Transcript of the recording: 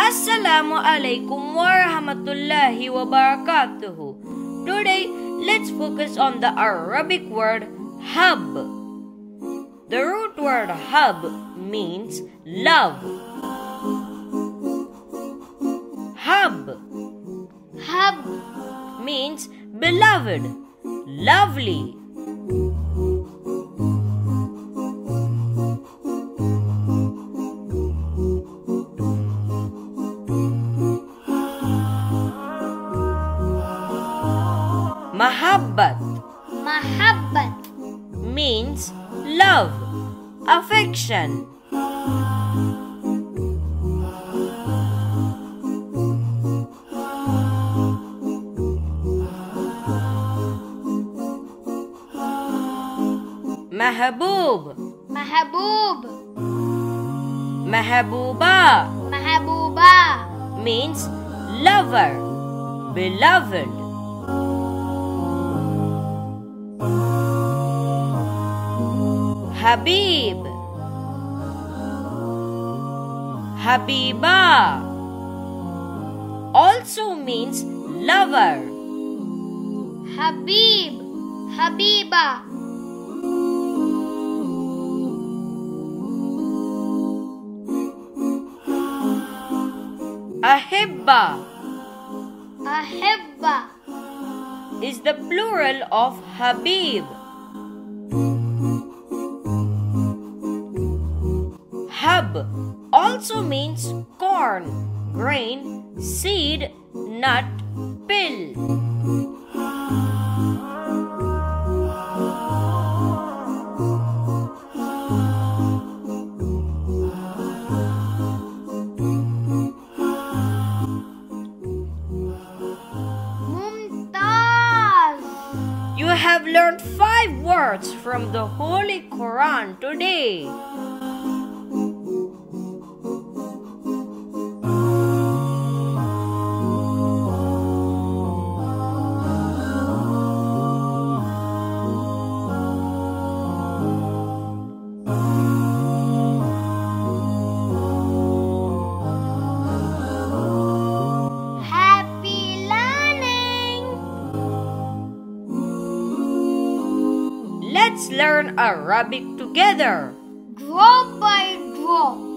Assalamu alaikum wa rahmatullahi wa barakatuhu. Today, let's focus on the Arabic word hub. The root word hub means love. Hub. Hub Means beloved, lovely. Mahabbat. Mahabbat Means love, affection. Mahabub. Mahabub Mahabuba Mahabuba means lover, beloved. Habib. Habiba also means lover. Habib Habiba Ahibba Ahibba is the plural of Habib. Hub also means corn, grain, seed, nut, pill. Mumtaz. You have learned 5 words from the Holy Quran today. Happy learning. Let's learn Arabic together. Drop by drop.